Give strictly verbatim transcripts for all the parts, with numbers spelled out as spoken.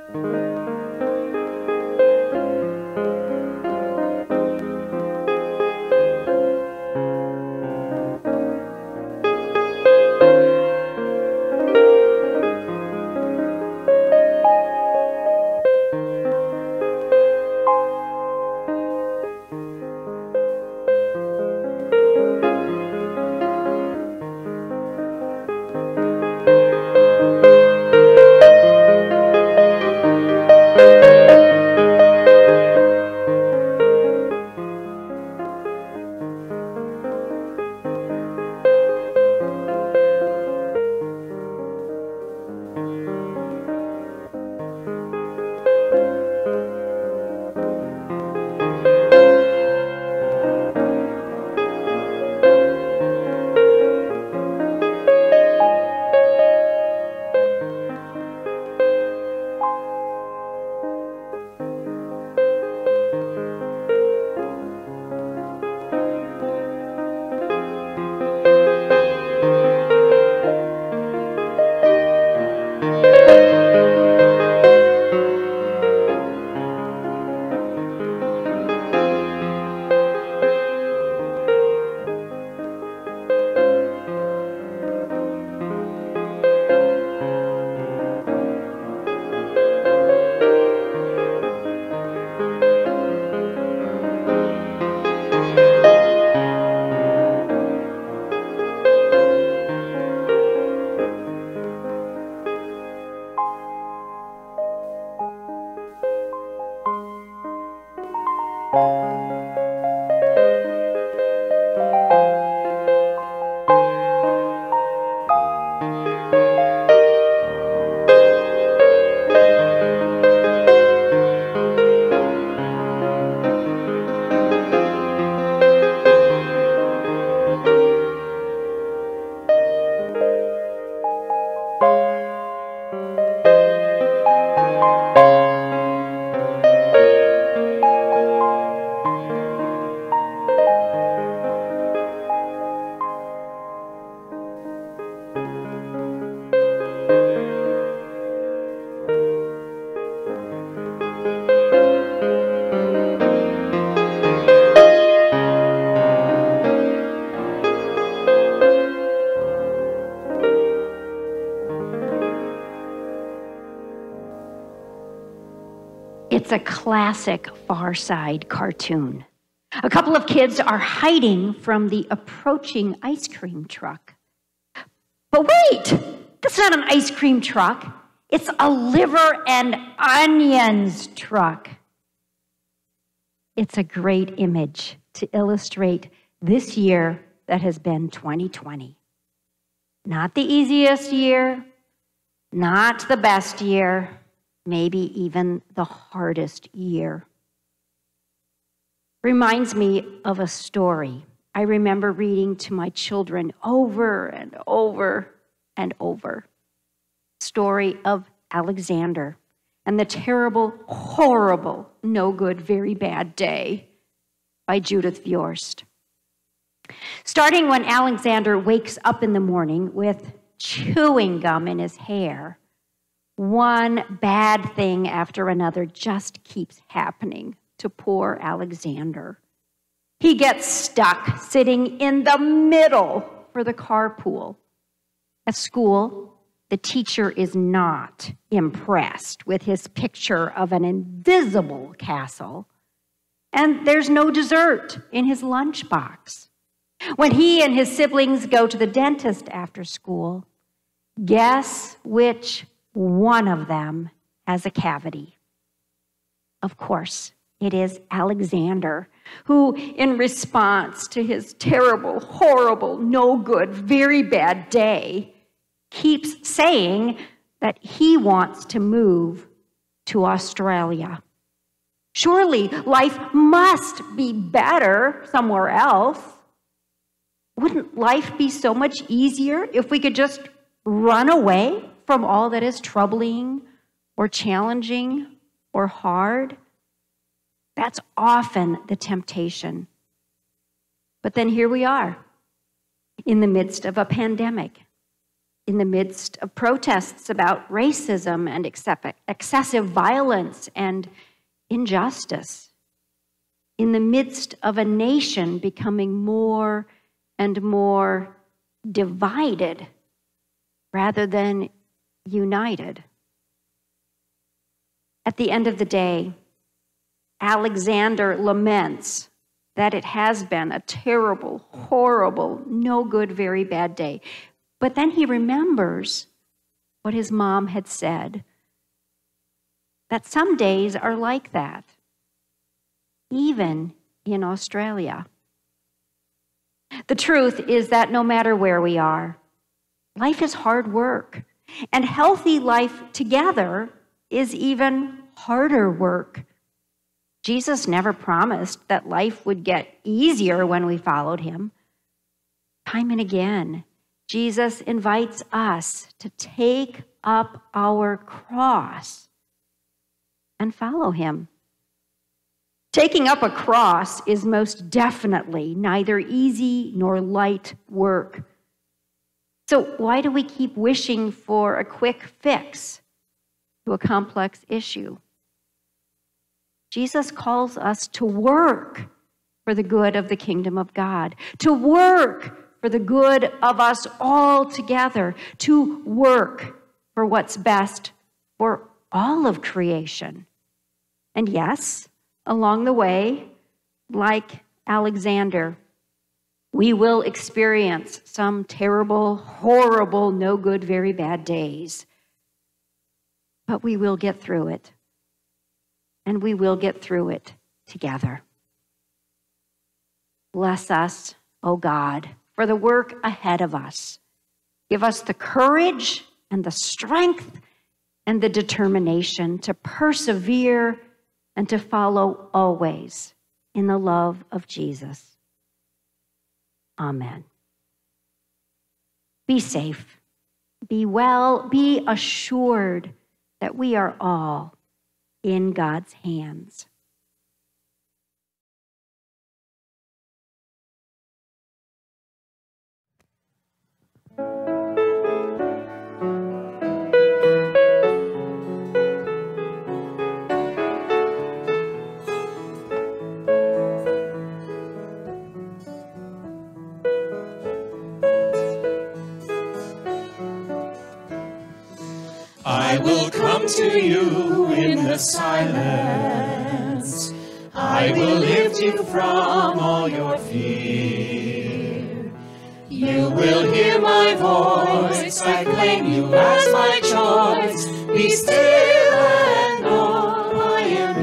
It's a classic Far Side cartoon. A couple of kids are hiding from the approaching ice cream truck. But wait, that's not an ice cream truck. It's a liver and onions truck. It's a great image to illustrate this year that has been twenty twenty. Not the easiest year, not the best year, maybe even the hardest year. Reminds me of a story I remember reading to my children over and over and over. Story of Alexander and the terrible, horrible, no good, very bad day by Judith Viorst. Starting when Alexander wakes up in the morning with chewing gum in his hair, one bad thing after another just keeps happening to poor Alexander. He gets stuck sitting in the middle for the carpool. At school, the teacher is not impressed with his picture of an invisible castle, and there's no dessert in his lunchbox. When he and his siblings go to the dentist after school, guess which one of them has a cavity? Of course, it is Alexander, who, in response to his terrible, horrible, no good, very bad day, keeps saying that he wants to move to Australia. Surely life must be better somewhere else. Wouldn't life be so much easier if we could just run away from all that is troubling or challenging or hard? That's often the temptation. But then here we are in the midst of a pandemic. in the midst of protests about racism and excessive violence and injustice, in the midst of a nation becoming more and more divided rather than united. At the end of the day, Alexander laments that it has been a terrible, horrible, no good, very bad day. But then he remembers what his mom had said, that some days are like that, even in Australia. The truth is that no matter where we are, life is hard work, and healthy life together is even harder work. Jesus never promised that life would get easier when we followed him. Time and again, Jesus invites us to take up our cross and follow him. Taking up a cross is most definitely neither easy nor light work. So why do we keep wishing for a quick fix to a complex issue? Jesus calls us to work for the good of the kingdom of God, to work for the good of us all together, to work for what's best for all of creation. And yes, along the way, like Alexander, we will experience some terrible, horrible, no good, very bad days. But we will get through it. And we will get through it together. Bless us, O God, for the work ahead of us. Give us the courage and the strength and the determination to persevere and to follow always in the love of Jesus. Amen. Be safe, be well, be assured that we are all in God's hands. I will come to you in the silence. I will lift you from all your fear. You will hear my voice. I claim you as my choice. Be still and know I am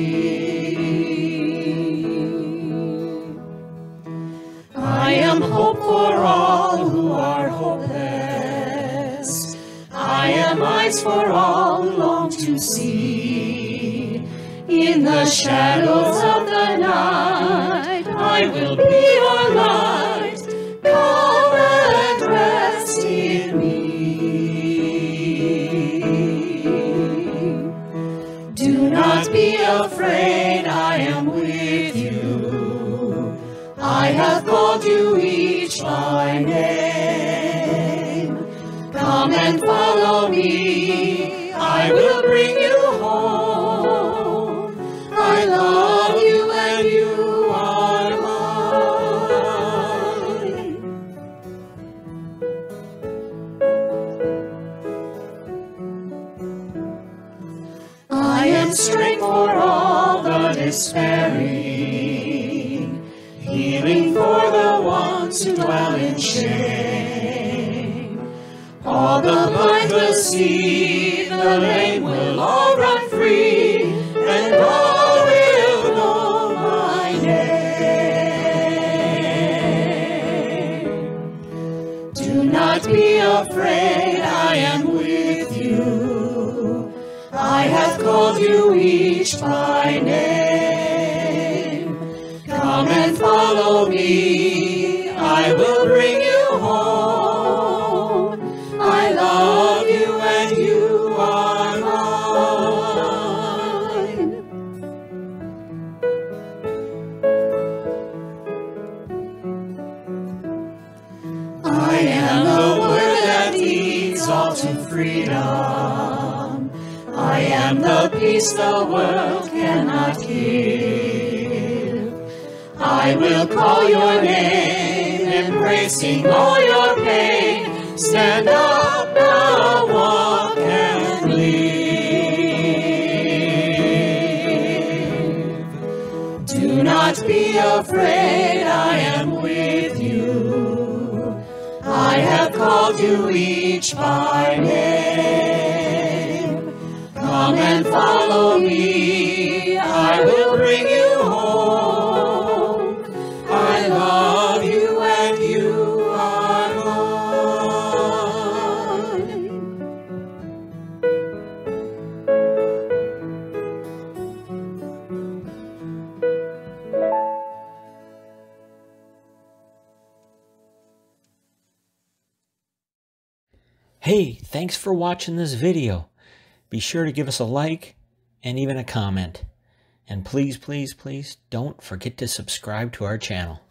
here. I am hope for all who are hopeless. I am eyes for all who long to see. In the shadows of the night, I will be your light. Come and rest in me. Do not be afraid, I am with you. I have called you each by name. Come and follow me, I will bring you home. I love you and you are mine. I am strength for all the despairing, healing for the ones who dwell in shame. All the blind will see, the lame will all run free, and all will know my name. Do not be afraid, I am with you. I have called you each by name. Come and follow me, I will bring you home. I love you and you are mine. I am the word that heals. am the peace the world cannot give. I will call your name, embracing all your pain. Stand up now, walk and live. Do not be afraid, I am with you. I have called you each by name. Come and follow me, I will bring you home. I love you and you are mine. Hey, thanks for watching this video. Be sure to give us a like and even a comment. And please, please, please don't forget to subscribe to our channel.